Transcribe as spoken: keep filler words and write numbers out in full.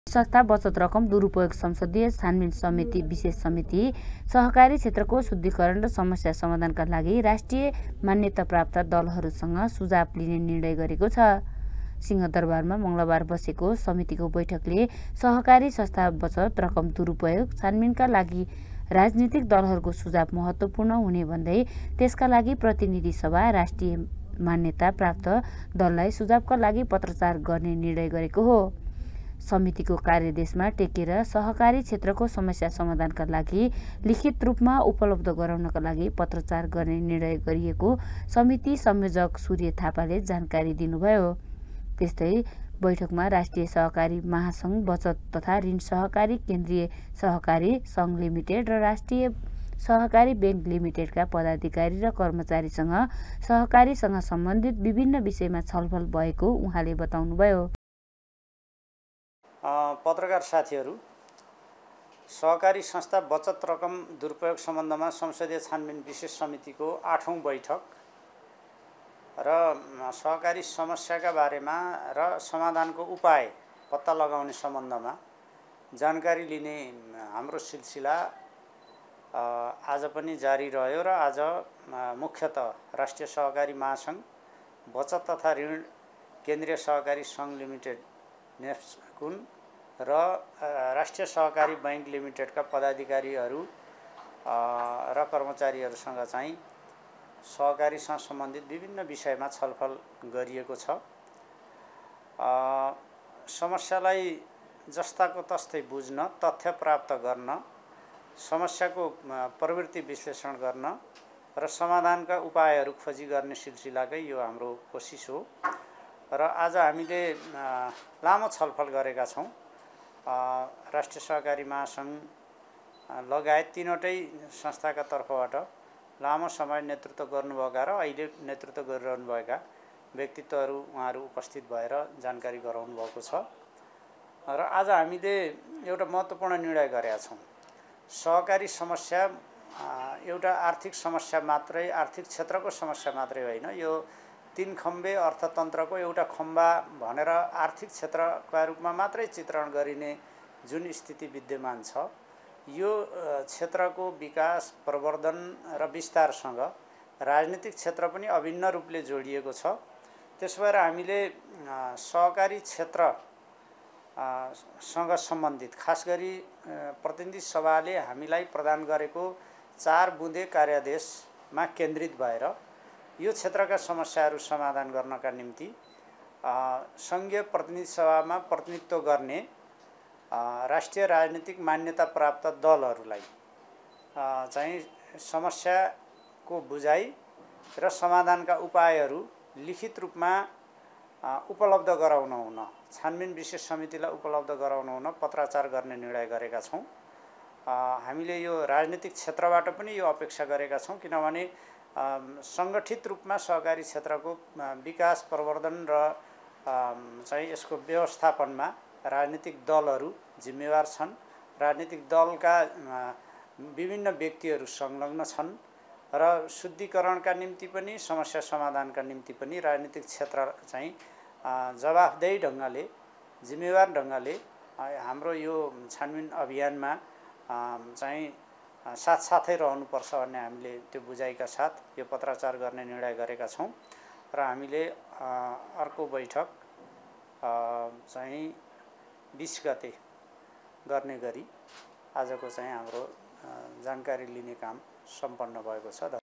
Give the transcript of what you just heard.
संस्था बचत रकम दुरुपयोग संसदीय छानबिन समिति विशेष समिति सहकारी क्षेत्रको शुद्धिकरण र समस्या समाधानका लागि राष्ट्रिय मान्यता प्राप्त दलहरूसँग सुझाव लिने निर्णय गरेको छ। सिंहदरबारमा मंगलबार बसेको समितिको बैठकले सहकारी संस्था बचत रकम दुरुपयोग छानबिनका लागि राजनीतिक दलहरूको सुझाव महत्त्वपूर्ण हुने भन्दै त्यसका लागि प्रतिनिधि सभा राष्ट्रिय मान्यता प्राप्त दललाई सुझावका लागि पत्राचार गर्ने निर्णय गरेको हो। समितिको कार्यदेशमा टेकेर सहकारी क्षेत्रको समस्या समाधानका लागि लिखित रूपमा उपलब्ध गराउनका लागि पत्राचार गर्ने निर्णय गरिएको समिति संयोजक सूर्य थापाले जानकारी दिनुभयो। त्यस्तै बैठकमा राष्ट्रिय सहकारी महासंघ बचत तथा ऋण सहकारी केन्द्रीय सहकारी संघ लिमिटेड र राष्ट्रिय सहकारी बैंक लिमिटेडका पदाधिकारी र कर्मचारीसँग सहकारीसँग सम्बन्धित विभिन्न विषयमा छलफल भएको उहाँले बताउनुभयो। पत्रकार साथीहरू, सहकारी संस्था बचत रकम दुरुपयोग सम्बन्धमा संसदीय छानबिन विशेष समितिको आठौं बैठक र सहकारी समस्याका बारेमा र समाधानको उपाय पत्ता लगाउने सम्बन्धमा जानकारी लिने हाम्रो सिलसिला आज पनि जारी रह्यो र आज मुख्यतः राष्ट्रिय सहकारी महासंघ बचत तथा ऋण केन्द्रीय सहकारी संघ लिमिटेड नेफ्सकुन र राष्ट्रिय सहकारी बैंक लिमिटेडका पदाधिकारीहरू र कर्मचारीहरूसँग चाहिँ सहकारीसँग सम्बन्धित विभिन्न विषयमा छलफल गरिएको छ। समस्यालाई जस्ताको तस्तै बुझ्न, तथ्य प्राप्त गर्न, समस्याको प्रवृत्ति विश्लेषण गर्न र समाधानका उपायहरू खोजी गर्ने सिलसिलाकै यो हाम्रो कोसिस हो र आज हामीले लामो छलफल गरेका छौँ। राष्ट्रिय सहकारी महासंघ लगायत तीनवटै संस्थाका तर्फबाट लामो समय नेतृत्व गर्नुभएका र अहिले नेतृत्व गरिरहनुभएका व्यक्तित्वहरू उहाँहरू उपस्थित भएर जानकारी गराउनु भएको छ र आज हामीले एउटा महत्त्वपूर्ण निर्णय गरेका छौँ। सहकारी समस्या एउटा आर्थिक समस्या मात्रै, आर्थिक क्षेत्रको समस्या मात्रै होइन, यो तीन खम्बे अर्थतन्त्रको एउटा खम्बा भनेर आर्थिक क्षेत्रका रूपमा मात्रै चित्रण गरिने जुन स्थिति विद्यमान छ, यो क्षेत्रको विकास, प्रवर्धन र विस्तारसँग राजनीतिक क्षेत्र पनि अभिन्न रूपले जोडिएको छ। त्यसो भएर हामीले सहकारी क्षेत्र सँग सम्बन्धित खास गरी प्रतिनिधि सभाले हामीलाई प्रदान गरेको चार बुँदे कार्यादेशमा केन्द्रित भएर यो क्षेत्रका समस्याहरू समाधान गर्नका निम्ति संघीय प्रतिनिधि सभामा प्रतिनिधित्व गर्ने राष्ट्रिय राजनीतिक मान्यता प्राप्त दलहरूलाई चाहिँ समस्याको बुझाइ र समाधानका उपायहरू लिखित रूपमा उपलब्ध गराउन हुन, छानबिन विशेष समितिलाई उपलब्ध गराउन हुन पत्राचार गर्ने निर्णय गरेका छौँ। हामीले यो राजनीतिक क्षेत्रबाट पनि यो अपेक्षा गरेका छौँ, किनभने सङ्गठित रूपमा सहकारी क्षेत्रको विकास, प्रवर्धन र चाहिँ यसको व्यवस्थापनमा राजनीतिक दलहरू जिम्मेवार छन्। राजनीतिक दलका विभिन्न व्यक्तिहरू संलग्न छन् र शुद्धिकरणका निम्ति पनि, समस्या समाधानका निम्ति पनि राजनीतिक क्षेत्र चाहिँ जवाफदेही ढङ्गले, जिम्मेवार ढङ्गले हाम्रो यो छानबिन अभियानमा चाहिँ साथसाथै रहनुपर्छ भन्ने हामीले त्यो बुझाइका साथ यो पत्राचार गर्ने निर्णय गरेका छौँ र हामीले अर्को बैठक चाहिँ बीस गते गर्ने गरी आजको चाहिँ हाम्रो जानकारी लिने काम सम्पन्न भएको छ।